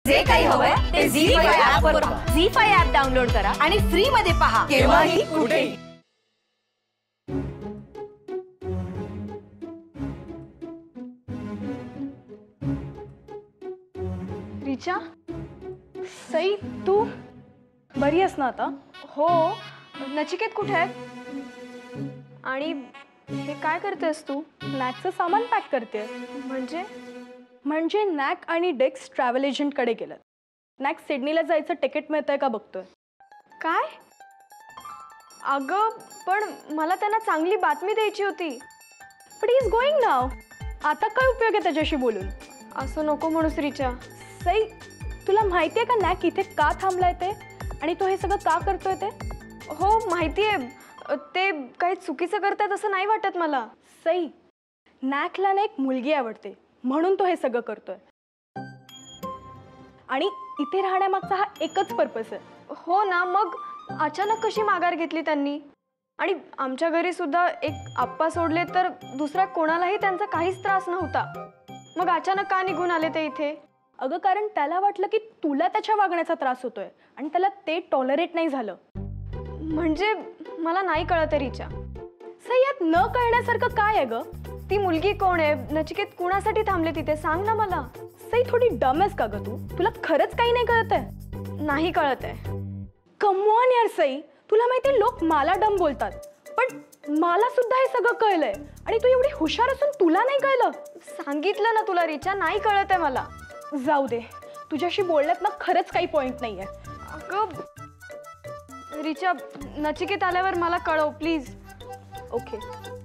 जे काही हवंय ते झी5 ऍप वर पहा. झी5 ऍप डाउनलोड करा आणि फ्री मध्ये पहा केव्हाही कुठेही. रिचा, सई, तू बरी आहेस ना आता? हो. नचिकेत कुठे आहे? आणि हे काय करतेस तू? नॅकचं सामान पॅक करते. म्हणजे नॅक आणि डेक्स ट्रॅव्हल एजंटकडे गेलं. नॅक सिडनीला जायचं तिकीट मिळतंय का बघतोय. काय? अगं पण मला त्यांना चांगली बातमी द्यायची होती. But he is going now. आता काय उपयोग आहे त्याच्याशी बोलून? असं नको म्हणूस रिचा. सई, तुला माहिती आहे का नॅक इथे का थांबलाय ते आणि तो हे सगळं का करतोय ते? हो माहिती आहे. ते काही चुकीचं करतात असं नाही वाटत मला. सई, नॅकला ना एक मुलगी आवडते म्हणून तो हे सगळं करतोय. आणि इथे राहण्यामागचा हा एकच पर्पस आहे. हो ना, मग अचानक कशी माघार घेतली त्यांनी? आणि आमच्या घरी सुद्धा एक आप्पा सोडले तर दुसऱ्या कोणालाही त्यांचा काहीच त्रास नव्हता. मग अचानक का निघून आले ते इथे? अगं कारण त्याला वाटलं की तुला त्याच्या वागण्याचा त्रास होतोय आणि त्याला ते टॉलरेट नाही झालं. म्हणजे मला नाही कळत रिचा. सई, यात न कळण्यासारखं काय आहे ग? ती मुलगी कोण आहे? नचिकेत कुणासाठी थांबले तिथे? सांग ना मला. सई, थोडी डम आहेस का ग तू? तुला खरंच काही नाही कळत आहे? नाही कळत आहे. कम ऑन यार सई, तुला माहिती लोक मला डम बोलतात पण मला सुद्धा हे सगळं कळलंय आणि तू एवढी हुशार असून तुला नाही कळलं? सांगितलं ना तुला रिचा, नाही कळत आहे मला. जाऊ दे, तुझ्याशी बोलण्यात ना खरंच काही पॉइंट नाहीये. अगं रिचा, नचिकेत आल्यावर मला कळव please. Okay.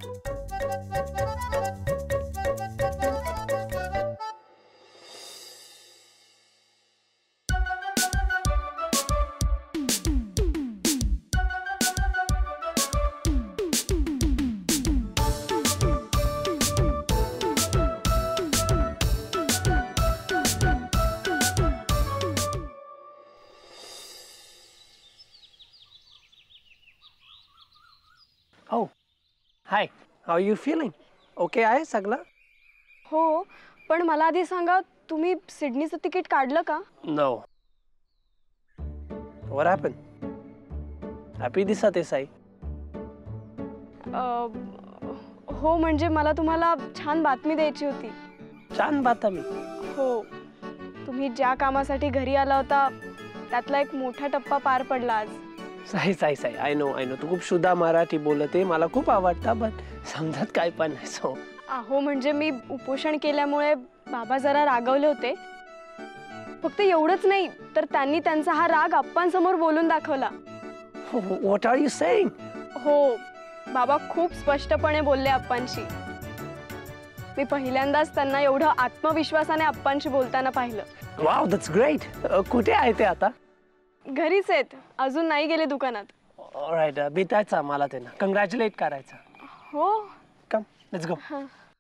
Oh, hi. How are you feeling? Okay आहे सगळं? हो, पण मला आधी सांगा, तुम्ही सिडनीचं तिकीट काढलं का? No. What happened? Happy दिसत आहे साई. हो, म्हणजे मला तुम्हाला छान बातमी द्यायची होती. छान बातमी? हो, तुम्ही ज्या कामासाठी घरी आला होता त्यातला एक मोठा टप्पा पार पडला आज. साई साई साई, आय नो तू खूप शुद्ध मराठी बोलते, मला खूप आवडतं, पण समजत काय पण नाही. सो अहो म्हणजे मी उपोषण केल्यामुळे बाबा जरा रागवले होते. फक्त एवढंच नाही तर त्यांनी त्यांचा हा राग आप्पांसमोर बोलून दाखवला. What are you saying? हो, बाबा खूप स्पष्टपणे बोलले आप्पांशी. मी पहिल्यांदाच त्यांना एवढं आत्मविश्वासाने आप्पांशी बोलताना पाहिलं. Wow, that's great. कुठे आहे ते आता? घरीच आहेत, अजून नाही गेले दुकानात. ऑलराइट, भेटायचं मला त्यांना, कंग्रॅच्युलेट करायचं. हो, कम लेट्स गो.